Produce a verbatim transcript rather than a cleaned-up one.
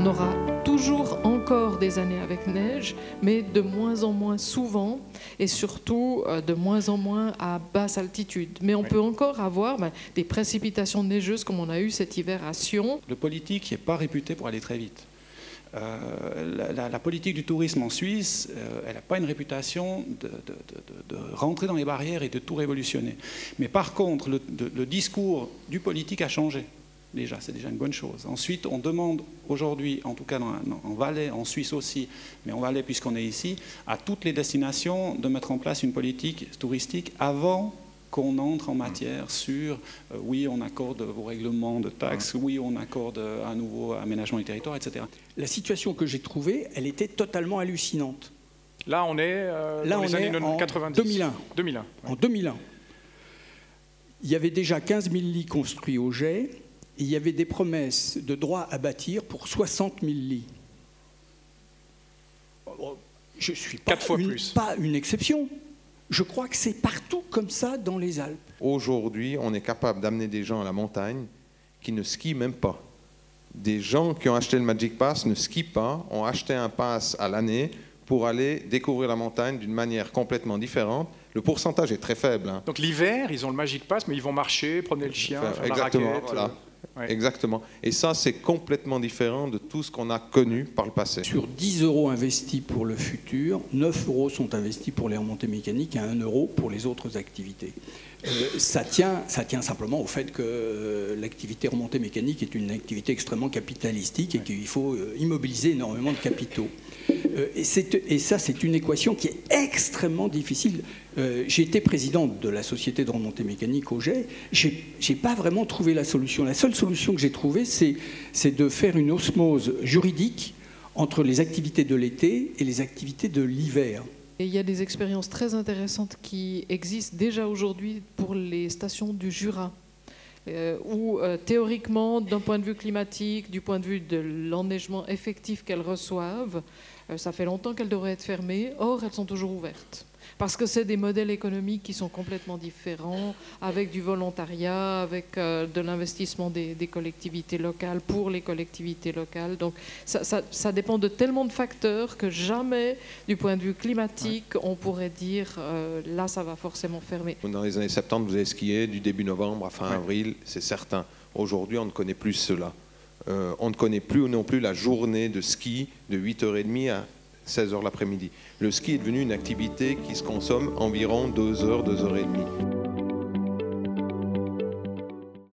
On aura toujours encore des années avec neige, mais de moins en moins souvent et surtout euh, de moins en moins à basse altitude. Mais on oui. peut encore avoir ben, des précipitations neigeuses comme on a eu cet hiver à Sion. Le politique n'est pas réputé pour aller très vite. Euh, la, la, la politique du tourisme en Suisse, euh, elle n'a pas une réputation de, de, de, de rentrer dans les barrières et de tout révolutionner. Mais par contre, le, de, le discours du politique a changé. Déjà, c'est déjà une bonne chose. Ensuite, on demande aujourd'hui, en tout cas dans, en Valais, en Suisse aussi, mais en Valais puisqu'on est ici, à toutes les destinations de mettre en place une politique touristique avant qu'on entre en matière sur euh, oui, on accorde vos règlements de taxes, oui, on accorde un nouveau aménagement du territoire, et cetera. La situation que j'ai trouvée, elle était totalement hallucinante. Là, on est euh, Là, dans on les années en quatre-vingt-dix. deux mille un. deux mille un ouais. En deux mille un. Il y avait déjà quinze mille lits construits au jet, et il y avait des promesses de droit à bâtir pour soixante mille lits. Je ne suis pas, Quatre fois une, plus. pas une exception. Je crois que c'est partout comme ça dans les Alpes. Aujourd'hui, on est capable d'amener des gens à la montagne qui ne skient même pas. Des gens qui ont acheté le Magic Pass ne skient pas, ont acheté un pass à l'année pour aller découvrir la montagne d'une manière complètement différente. Le pourcentage est très faible. Hein. Donc l'hiver, ils ont le Magic Pass, mais ils vont marcher, promener le chien, faire Exactement, la raquette. Voilà. Euh... Ouais. Exactement. Et ça, c'est complètement différent de tout ce qu'on a connu par le passé. Sur dix euros investis pour le futur, neuf euros sont investis pour les remontées mécaniques et un euro pour les autres activités. Euh, ça tient, ça tient simplement au fait que euh, l'activité remontée mécanique est une activité extrêmement capitalistique et qu'il faut euh, immobiliser énormément de capitaux. Euh, et, et ça, c'est une équation qui est extrêmement difficile. Euh, j'ai été président de la société de remontée mécanique au Jet. J'ai, j'ai pas vraiment trouvé la solution. La seule solution que j'ai trouvée, c'est, c'est de faire une osmose juridique entre les activités de l'été et les activités de l'hiver. Et il y a des expériences très intéressantes qui existent déjà aujourd'hui pour les stations du Jura, euh, où euh, théoriquement, d'un point de vue climatique, du point de vue de l'enneigement effectif qu'elles reçoivent, euh, ça fait longtemps qu'elles devraient être fermées, or elles sont toujours ouvertes. Parce que c'est des modèles économiques qui sont complètement différents, avec du volontariat, avec euh, de l'investissement des, des collectivités locales pour les collectivités locales. Donc ça, ça, ça dépend de tellement de facteurs que jamais, du point de vue climatique, ouais. on pourrait dire euh, là, ça va forcément fermer. Dans les années soixante-dix, vous avez skié du début novembre à fin ouais. avril, c'est certain. Aujourd'hui, on ne connaît plus cela. Euh, on ne connaît plus non plus la journée de ski de huit heures trente à seize heures l'après-midi. Le ski est devenu une activité qui se consomme environ deux heures, deux heures trente.